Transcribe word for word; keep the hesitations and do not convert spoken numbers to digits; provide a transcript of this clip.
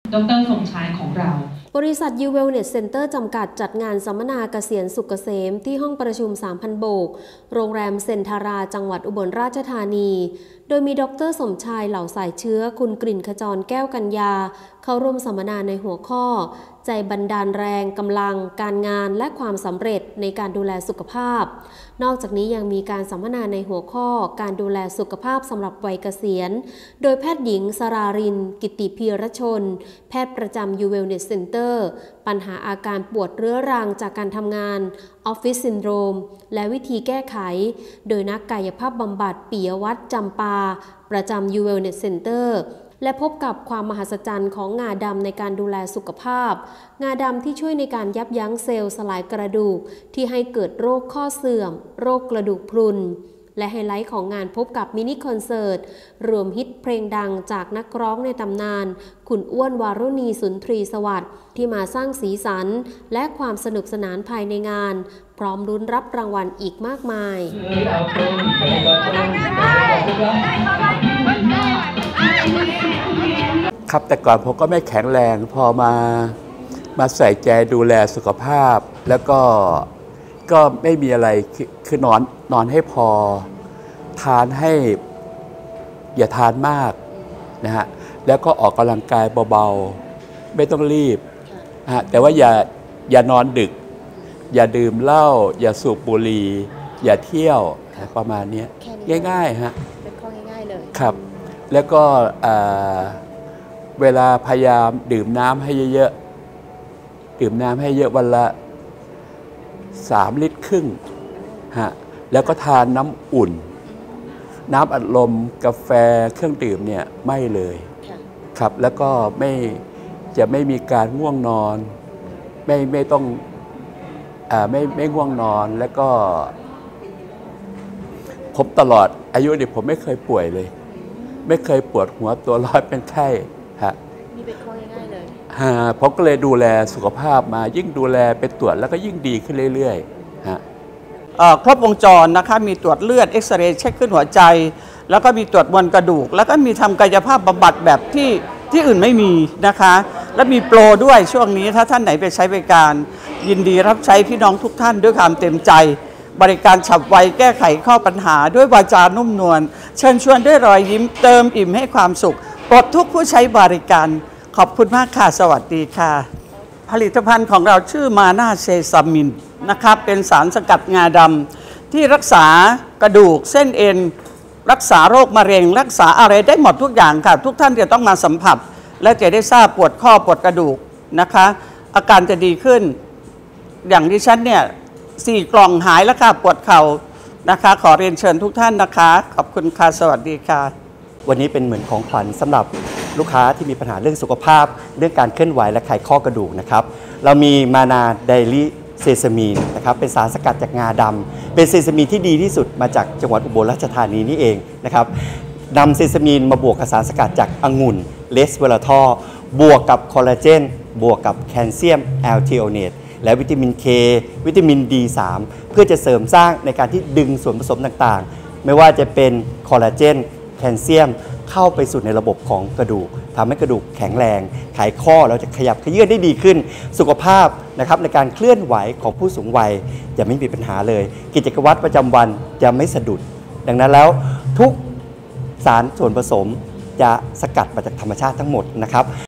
ดร.สมชายของเราบริษัท ยู Wellness Center จำกัดจัดงานสัมมนาเกษียณสุขเกษมที่ห้องประชุม สามพัน โบกโรงแรมเซ็นทาราจังหวัดอุบลราชธานีโดยมีดร.สมชายเหล่าสายเชื้อคุณกลิ่นขจรแก้วกัญญาเข้าร่วมสัมมนาในหัวข้อใจบันดาลแรงกำลังการงานและความสำเร็จในการดูแลสุขภาพนอกจากนี้ยังมีการสัมมนาในหัวข้อการดูแลสุขภาพสำหรับวัยเกษียณโดยแพทย์หญิงสรารินกิติพีรชนแพทย์ประจำ ยู Wellness Center ปัญหาอาการปวดเรื้อรังจากการทำงานออฟฟิศซินโดรมและวิธีแก้ไขโดยนักกายภาพบำบัดปิยวัฒน์จำปาประจำ ยู Wellness Center และพบกับความมหัศจรรย์ของงาดำในการดูแลสุขภาพงาดำที่ช่วยในการยับยั้งเซลล์สลายกระดูกที่ให้เกิดโรคข้อเสื่อมโรคกระดูกพรุนและไฮไลท์ของงานพบกับมินิคอนเสิร์ตรวมฮิตเพลงดังจากนักร้องในตำนานคุณอ้วนวารุณีสุนทรีสวัสดิ์ที่มาสร้างสีสันและความสนุกสนานภายในงานพร้อมลุ้นรับรางวัลอีกมากมายครับแต่ก่อนผมก็ไม่แข็งแรงพอมามาใส่ใจดูแลสุขภาพแล้วก็ก็ไม่มีอะไรคือนอนนอนให้พอทานให้อย่าทานมากนะฮะแล้วก็ออกกำลังกายเบาๆไม่ต้องรีบนะฮะแต่ว่าอย่าอย่านอนดึกอย่าดื่มเหล้าอย่าสูบบุหรี่อย่าเที่ยวประมาณนี้ง่ายๆฮะเป็นข้อง่ายๆเลยครับแล้วก็เวลาพยายามดื่มน้ำให้เยอะๆดื่มน้ำให้เยอะวันละสามลิตรครึ่งฮะแล้วก็ทานน้ำอุ่นน้ำอัดลมกาแฟเครื่องดื่มเนี่ยไม่เลยครับแล้วก็ไม่จะไม่มีการง่วงนอนไม่ไม่ต้องอ่าไม่ไม่ง่วงนอนแล้วก็ผมตลอดอายุเนี่ยผมไม่เคยป่วยเลยไม่เคยปวดหัวตัวร้อนเป็นไข้ฮะนี่เป็นข้อง่ายๆเลยฮะผมก็เลยดูแลสุขภาพมายิ่งดูแลไปตรวจแล้วก็ยิ่งดีขึ้นเรื่อยๆฮะครบวงจรนะคะมีตรวจเลือดเอ็กซเรย์เช็คขึ้นหัวใจแล้วก็มีตรวจมวลกระดูกแล้วก็มีทำกายภาพบำบัดแบบที่ที่อื่นไม่มีนะคะและมีโปรด้วยช่วงนี้ถ้าท่านไหนไปใช้บริการยินดีรับใช้พี่น้องทุกท่านด้วยความเต็มใจบริการฉับไวแก้ไขข้อปัญหาด้วยวาจานุ่มนวลเชิญชวนด้วยรอยยิ้มเติมอิ่มให้ความสุขปลดทุกผู้ใช้บริการขอบคุณมากค่ะสวัสดีค่ะผลิตภัณฑ์ของเราชื่อมาน่าเซซามินนะครับเป็นสารสกัดงาดำที่รักษากระดูกเส้นเอ็นรักษาโรคมะเร็งรักษาอะไรได้หมดทุกอย่างค่ะทุกท่านจะต้องมาสัมผัสและจะได้ทราบปวดข้อปวดกระดูกนะคะอาการจะดีขึ้นอย่างดิฉันเนี่ยสี่กล่องหายแล้วค่ะปวดเข่านะคะขอเรียนเชิญทุกท่านนะคะขอบคุณค่ะสวัสดีค่ะวันนี้เป็นเหมือนของขวัญสำหรับลูกค้าที่มีปัญหาเรื่องสุขภาพเรื่องการเคลื่อนไหวและไขข้อกระดูกนะครับเรามีมานาไดรี่เซซามีนนะครับเป็นสารสกัดจากงาดำเป็นเซซามีนที่ดีที่สุดมาจากจังหวัดอุบลราชธานีนี่เองนะครับนำเซซามีนมาบวกกับสารสกัดจากองุ่นเลสเวลาทอลบวกกับคอลลาเจนบวกกับแคลเซียมแอลทิโอเนตและวิตามิน เค วิตามิน ดี สาม เพื่อจะเสริมสร้างในการที่ดึงส่วนผสมต่างๆไม่ว่าจะเป็นคอลลาเจนแคลเซียมเข้าไปสู่ในระบบของกระดูกทำให้กระดูกแข็งแรงไขข้อเราจะขยับเขยื้อนได้ดีขึ้นสุขภาพนะครับในการเคลื่อนไหวของผู้สูงวัยจะไม่มีปัญหาเลยกิจวัตรประจำวันจะไม่สะดุดดังนั้นแล้วทุกสารส่วนผสมจะสกัดมาจากธรรมชาติทั้งหมดนะครับ